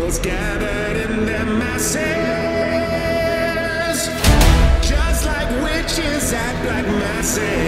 peoples gathered in their masses, just like witches at black masses.